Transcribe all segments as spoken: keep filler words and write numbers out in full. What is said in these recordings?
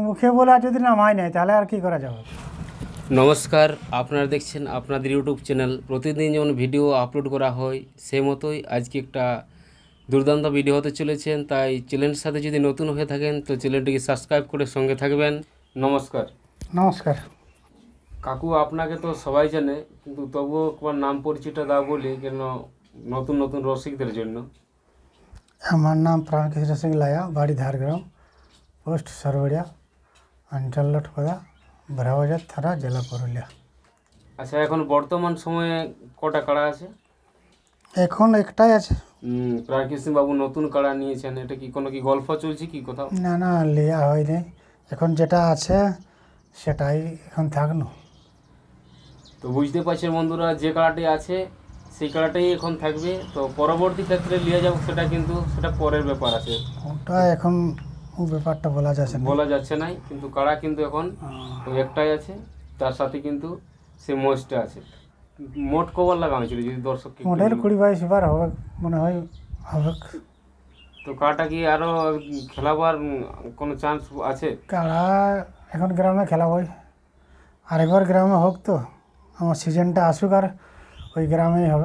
মুখে বলা যদি নামাই নাই তাহলে আর কি করা যাবে। নমস্কার, আপনারা দেখছেন আপনাদের ইউটিউব চ্যানেল। প্রতিদিন যেমন ভিডিও আপলোড করা হয় সেই মতোই আজকে একটা দুর্দান্ত ভিডিও হতে চলেছেন। তাই চ্যানেলের সাথে যদি নতুন হয়ে থাকেন তো চ্যানেলটিকে সাবস্ক্রাইব করে সঙ্গে থাকবেন। নমস্কার। নমস্কার। কাকু, আপনাকে তো সবাই জানে, কিন্তু তবুও একবার নাম পরিচয়টা দাও বলি, কেন নতুন নতুন রসিকদের জন্য। আমার নাম প্রাণকৃষ্ণ সিং লায়া, বাড়ি ঝাড়গ্রাম, পোস্ট সরবড়িয়া, অঞ্চল লটকদা, বড়াবাজার থানা, জেলা পুরুলিয়া। আচ্ছা, এখন বর্তমান সময়ে কটা কাড়া আছে? এখন একটাই আছে। প্রাণকৃষ্ণ বাবু নতুন কাড়া নিয়েছেন, এটা কি কোনো কি গল্প চলছে কি কোথাও? না না, লিয়া হয়নি। এখন যেটা আছে সেটাই এখন থাকনো। তো বুঝতে পারছেন বন্ধুরা, যে কাড়াটি আছে সেই কাড়াটাই এখন থাকবে। তো পরবর্তী ক্ষেত্রে নিয়ে যাবো সেটা কিন্তু সেটা পরের ব্যাপার আছে, ওটা এখন ও ব্যাপারটা বলা যাচ্ছে না। বলা যাচ্ছে নাই। কিন্তু কাড়া কিন্তু এখন ওই একটাই আছে, তার সাথে কিন্তু সে মোষটা আছে। মোট কভার লাগানো ছিল যদি দর্শক মোটের কুড়ি বাইশ বার হবে মনে হয় হবে। তো কাড়াটা কি আরো খেলাবার কোনো চান্স আছে? কাড়া এখন গ্রামে খেলা হয়, আরেকবার গ্রামে হোক, তো আমার সিজনটা আসুক আর ওই গ্রামেই হবে।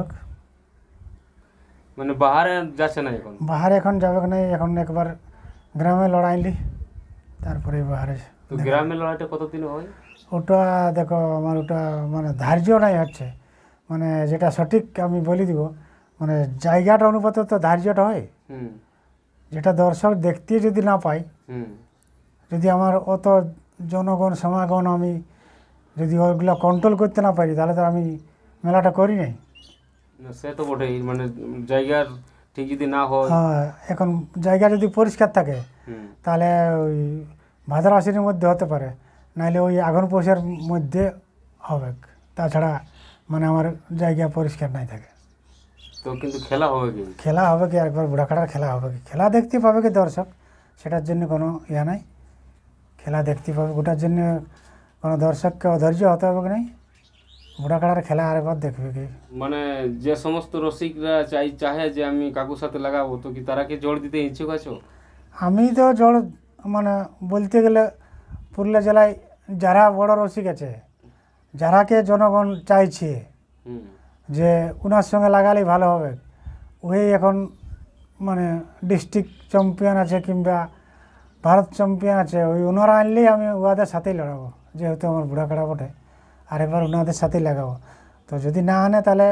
মানে বাহারে যাচ্ছে না এখন? বাহারে এখন যাবে না, এখন একবার গ্রামে লড়াইলি তারপরে বাহারে। তো গ্রামের লড়াইটা কতদিন হয়? ওটা দেখো আমার ওটা মানে ধার্য নাই হচ্ছে, মানে যেটা সঠিক আমি বলে দিব, মানে জায়গাটা অনুপাতে তো ধার্যটা হয়। হুম যেটা দর্শক দেখতে যদি না পাই, হুম যদি আমার অত জনগণ সমাগম আমি যদি ওগুলো কন্ট্রোল করতে না পারি, তাহলে তো আমি মেলাটা করি নাই। না, সে তো বটেই, মানে জায়গার ঠিক যদি না হয়। হ্যাঁ, এখন জায়গা যদি পরিষ্কার থাকে হুম তাহলে ওই ভাদ্র আশ্বিনের মধ্যে হতে পারে, নাহলে ওই আঘন পৌষের মধ্যে হবে। তাছাড়া মানে আমার জায়গা পরিষ্কার নাই থাকে। তো কিন্তু খেলা হবে কি? খেলা হবে কি, একবার বুড়াখাটার খেলা হবে কি, খেলা দেখতে পাবে কি দর্শক, সেটার জন্য কোনো ইয়া নাই। খেলা দেখতে পাবে, ওটার জন্য কোনো দর্শককে অধৈর্য হতে হবে কি নাই, বুড়াখাটার খেলা আরেকবার দেখবে কি। মানে যে সমস্ত রসিকরা চাই চাহে যে আমি কাকুর সাথে লাগাবো, তো কি তারা কি জোর দিতে ইচ্ছুক আছো? আমি তো জড় মানে বলতে গেলে পুরুলিয়া জেলায় যারা বড় রসিক আছে, যারাকে জনগণ চাইছে হুম যে ওনার সঙ্গে লাগালেই ভালো হবে, ওই এখন মানে ডিস্ট্রিক্ট চ্যাম্পিয়ন আছে কিংবা ভারত চ্যাম্পিয়ন আছে, ওই ওনারা আনলেই আমি ওদের সাথেই লড়াবো, যেহেতু আমার বুড়া কাটা বটে, আরেকবার ওনাদের সাথেই লাগাবো। তো যদি না আনে তাহলে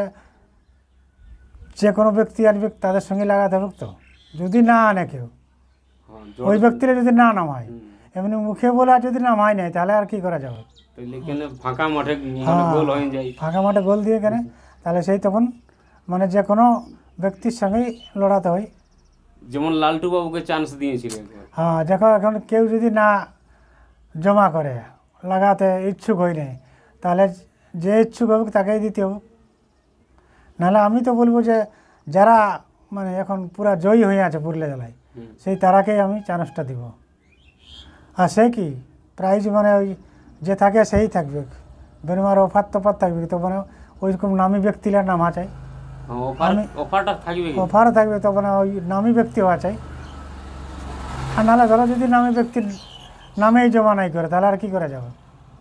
যে কোনো ব্যক্তি আনবে তাদের সঙ্গে লাগাতে হবে। তো যদি না আনে কেউ, হ্যাঁ, ওই জোর- ব্যক্তিরা যদি না নামায়, হুম। এমনি মুখে বলা যদি নামায় নেয়, তাহলে আর কি করা যাবে। তাহলে এখানে ফাঁকা মাঠে মানে হ্যাঁ, গোল হয়ে যায়। ফাঁকা মাঠে গোল দিয়ে কেন, তাহলে সেই তখন মানে যে কোনো ব্যক্তির সঙ্গেই লড়াতে হয়। যেমন লালটু বাবুকে চান্স দিয়েছিল একবার। হ্যাঁ, দেখো এখন কেউ যদি না জমা করে, লাগাতে ইচ্ছুক হয় নাই, তাহলে যে ইচ্ছুক হবে তাকেই দিতে হবে। নাহলে আমি তো বলবো যে যারা মানে এখন পুরা জয়ী হয়ে আছে পুরুলিয়া জেলায়, হুম। সেই তারাকেই আমি চান্সটা দিব। আর সে কি প্রাইজ মানে ওই যে থাকে সেই থাকবে, বেরমার অফার তফার থাকবে, তো মানে ওইরকম নামী ব্যক্তিরা নামা চাই, হ্যাঁ, অফার আমি- অফারটা থাকবে কি? অফারও থাকবে, তো মানে ওই নামী ব্যক্তি হওয়া চাই। আর নাহলে ধরো যদি নামী ব্যক্তির নামেই জমা নাই করে, তাহলে আর কি করা যাবে।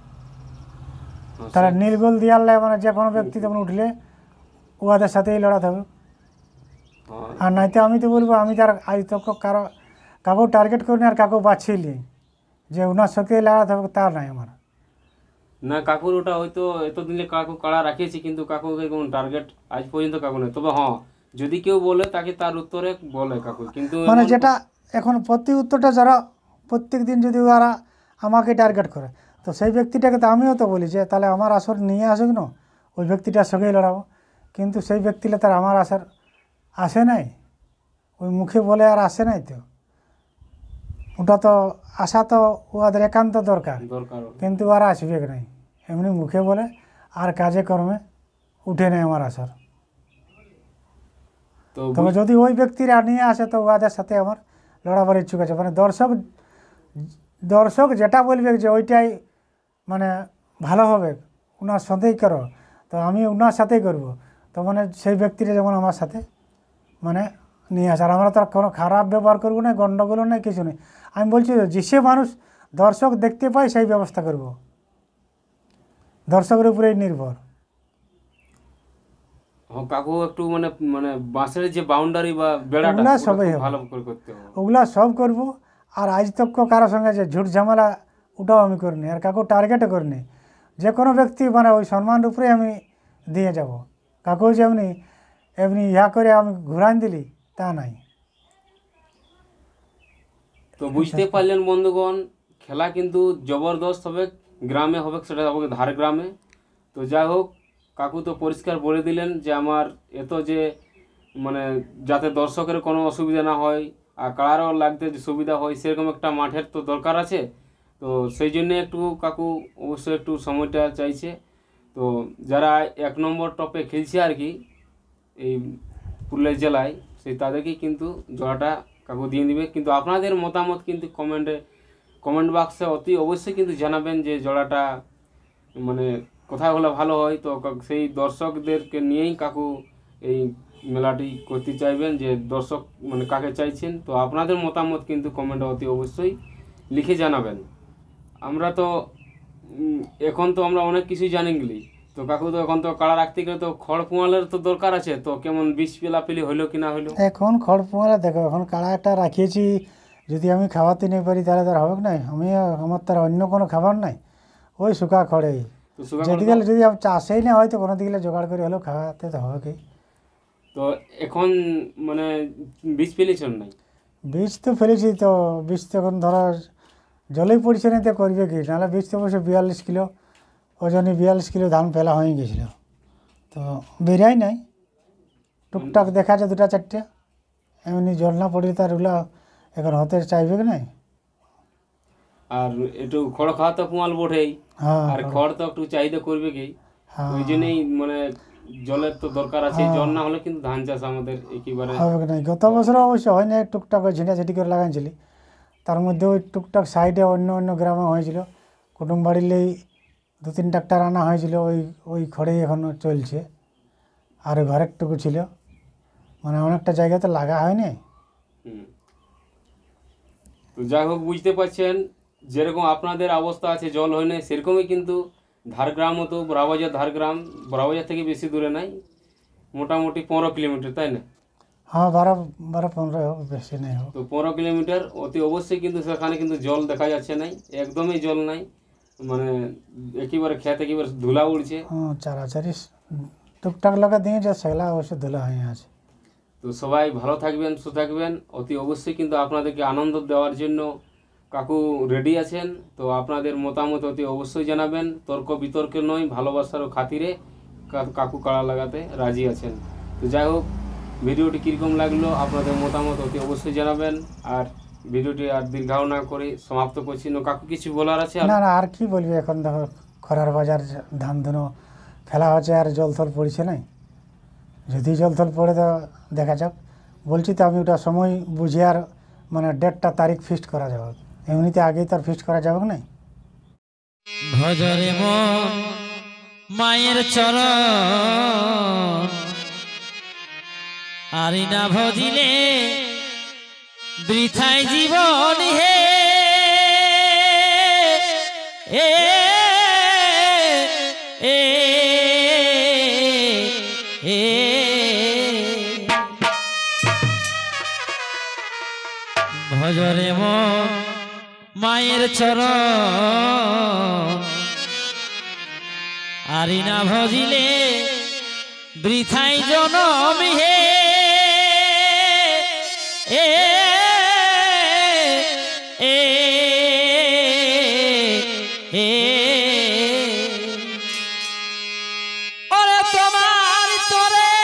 হ্যাঁ, তাহলে সে- নীলগোল দিয়ালে মানে যে কোনো ব্যক্তি তখন উঠলে ওদের সাথেই লড়াতে হবে। হ্যাঁ, আর নয়তো আমি তো বলবো আমি তার আজ তো কারো কাকেও টার্গেট করিনি আর কাকেও বাছিয়ে নিই যে ওনার সাথে লাগাতে হবে, তা নাই আমার। না, কাকুর ওটা হয়তো এতদিনে কাকু কাড়া রাখিয়েছি, কিন্তু কাকুকে কোনো টার্গেট আজ পর্যন্ত কাকু নেই। তবে হ্যাঁ, যদি কেউ বলে তাকে তার উত্তরে বলে কাকু, কিন্তু মানে এমন- যেটা এখন প্রতি উত্তরটা যারা প্রত্যেক দিন যদি ওরা আমাকে টার্গেট করে, তো সেই ব্যক্তিটাকে তো আমিও তো বলি যে তাহলে আমার আসর নিয়ে আসুক না, ওই ব্যক্তিটার সঙ্গেই লড়াবো। কিন্তু সেই ব্যক্তিটা তার আমার আসর আসে নাই, ওই মুখে বলে আর আসে নাই। তো ওটা তো আসা তো ওদের একান্ত দরকার, দরকার। কিন্তু আর আসবে নাই, এমনি মুখে বলে আর কাজে কর্মে উঠে নেয় আমার আসর। তো তবে যদি ওই ব্যক্তিরা নিয়ে আসে তো ওদের সাথে আমার লড়াবার ইচ্ছুক আছে। মানে দর্শক দর্শক যেটা বলবে যে ওইটাই মানে ভালো হবে, ওনার সাথেই করো, তো আমি ওনার সাথেই করব। তো মানে সেই ব্যক্তিরা যেমন আমার সাথে মানে নিয়ে আসে, আর আমরা তো আর কোনো খারাপ ব্যবহার করবো না, গণ্ডগোলও নেই, কিছু নেই। আমি বলছি যে সে মানুষ দর্শক দেখতে পাই সেই ব্যবস্থা করব, দর্শকের উপরেই নির্ভর। হ্যাঁ কাকু একটু মানে মানে বাঁশের যে বাউন্ডারি বা বেড়াটা ওগুলা ওটা সবই খুব হবে। ভালো করে করতে হবে। ওগুলা সব করব। আর আজ তক কারোর সঙ্গে যে ঝুট ঝামেলা ওটাও আমি করিনি, আর কাকু টার্গেটও করিনি। যে কোনো ব্যক্তি মানে ওই সম্মানের উপরে আমি দিয়ে যাব। কাকু যে এমনি এমনি ইয়া করে আমি ঘুরান দিলি তা নাই। তো বুঝতে পারলেন বন্ধুগণ, খেলা কিন্তু জবরদস্ত হবে, গ্রামে হবে, সেটা হবে ধার গ্রামে। তো যাই হোক, কাকু তো পরিষ্কার বলে দিলেন যে আমার এত যে মানে যাতে দর্শকের কোনো অসুবিধা না হয় আর কারারও লাগতে যে সুবিধা হয় সেরকম একটা মাঠের তো দরকার আছে। তো সেই জন্যে একটু কাকু অবশ্যই একটু সময়টা চাইছে। তো যারা এক নম্বর টপে খেলছে আর কি এই পুরুলিয়া জেলায়, সেই তাদেরকেই কিন্তু জোড়াটা কাকু দিয়ে দিবে। কিন্তু আপনাদের মতামত কিন্তু কমেন্টে কমেন্ট বাক্সে অতি অবশ্যই কিন্তু জানাবেন যে জোড়াটা মানে কোথায় হলে ভালো হয়। তো কা- সেই দর্শকদেরকে নিয়েই কাকু এই মেলাটি করতে চাইবেন, যে দর্শক মানে কাকে চাইছেন। তো আপনাদের মতামত কিন্তু কমেন্টে অতি অবশ্যই লিখে জানাবেন। আমরা তো উম, এখন তো আমরা অনেক কিছুই জানি গেলি। তো কাকু তো এখন তো কাড়া রাখতে গেলে তো খড় পোয়ালের তো দরকার আছে। তো কেমন বিষ পেলাপিলি হইলো কি না হইলো? এখন খড় পোঙালে দেখো, এখন কাড়া একটা রাখিয়েছি, যদি আমি খাওয়াতে নিয়ে পারি তাহলে তার হবে নাই। আমি আমার তার অন্য কোনো খাবার নাই, ওই শুকা খড়েই। তো সুগা যেদিকে যদি আম চাষেই না হয় তো কোনো দিকে জোগাড় করে হলেও খাওয়াতে তো হবে কি। তো এখন মানে বীজ পেলেছেন নাই? বীজ তো ফেলেছি, তো বীজ তো এখন ধরো জলেই পড়ছে না, তো করবে কি। নাহলে বীজ তো অবশ্য বিয়াল্লিশ কিলো ওজনে বিয়াল্লিশ কিলো ধান ফেলা হয়ে গেছিলো, তো বেরাই নাই। টুকটাক দেখা যায় দুটা চারটে, এমনি জল না পড়লে তার ওগুলো এখন হতে চাইবে কি নাই। আর একটু খড় খাওয়া তো পোয়াল বটেই, হ্যাঁ আর খড় তো একটু চাহিদা করবে কি। হ্যাঁ ওই জন্যই মানে জলের তো দরকার আছে। জল না হলে কিন্তু ধান চাষ আমাদের একেবারে হবে কি নাই। গত বছর অবশ্য হয় না, টুকটাক ওই ঝিঁটাঝিঁটি করে লাগাইছিলি, তার মধ্যে ওই টুকটাক সাইডে অন্য অন্য গ্রামে হয়েছিল, কুটুম বাড়িলেই দু তিন ট্রাক্টার আনা হয়েছিল, ওই ওই খড়েই এখনও চলছে। আর ওই ঘরের টুকু ছিল, মানে অনেকটা জায়গাতে লাগা হয়নি। হুম। তো যাই হোক, বুঝতে পারছেন যেরকম আপনাদের অবস্থা আছে জল হয় না, সেরকমই কিন্তু ধারগ্রামও তো বড়াবাজার ধারগ্রাম বড়াবাজার থেকে বেশি দূরে নাই, মোটামুটি পনেরো কিলোমিটার, তাই না? হ্যাঁ বারো বারো পনেরো হোক, বেশি নেই হোক। তো পনেরো কিলোমিটার অতি অবশ্যই কিন্তু সেখানে কিন্তু জল দেখা যাচ্ছে নাই, একদমই জল নাই। মানে একেবারে খেত একেবারে ধুলা উড়ছে। হ্যাঁ চারাচারি টুকটাক লাগা দিয়েছে, সেগুলা অবশ্য ধুলা হয়ে আছে। তো সবাই ভালো থাকবেন, সুস্থ থাকবেন। অতি অবশ্যই কিন্তু আপনাদেরকে আনন্দ দেওয়ার জন্য কাকু রেডি আছেন। তো আপনাদের মতামত অতি অবশ্যই জানাবেন, তর্ক বিতর্কে নয়, ভালোবাসার ও খাতিরে কা- কাকু কাড়া লাগাতে রাজি আছেন। তো যাই হোক, ভিডিওটি কীরকম লাগলো আপনাদের মতামত অতি অবশ্যই জানাবেন। আর ভিডিওটি আর দীর্ঘাও না করে সমাপ্ত করছি। না কাকু কিছু বলার আছে আর? না না, আর কি বলবি, এখন দেখো খরার বাজার, ধান ধুনো ফেলা হচ্ছে আর জল থল পড়ছে নাই। যদি জল থল পড়ে তো দেখা যাক। বলছি তো আমি ওটা সময় বুঝে আর মানে ডেটটা তারিখ ফিক্সড করা যাবে, এমনিতে আগেই তো আর ফিক্সড করা যাবে না। ভজরে মন মায়ের চরণ, আরি না ভজিলে বৃথায় জীবন হে। এ এ এ ভজরে মন মায়ের চরণ, আরি না ভজিলে বৃথাই জনম হে। এ এ এ ওরে তোমার তোরে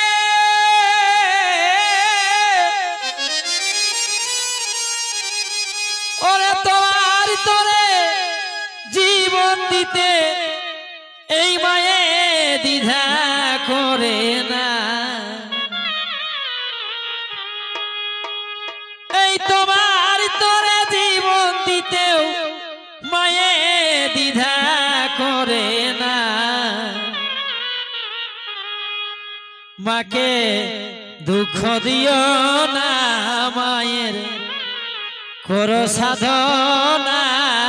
ওরে তোমার তোরে জীবন দিতে এই মায়ে দ্বিধা করে না। এই তোমার তোরে জীবন দিতেও মায়ে দ্বিধা করে না। মাকে দুঃখ দিও না, মায়ের করো সাধনা।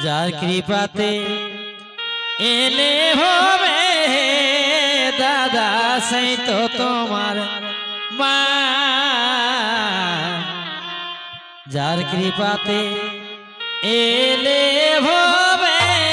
যার কৃপাতে এলে হবে দাদা সেই তো তোমার মা, যার কৃপাতে এলে হবে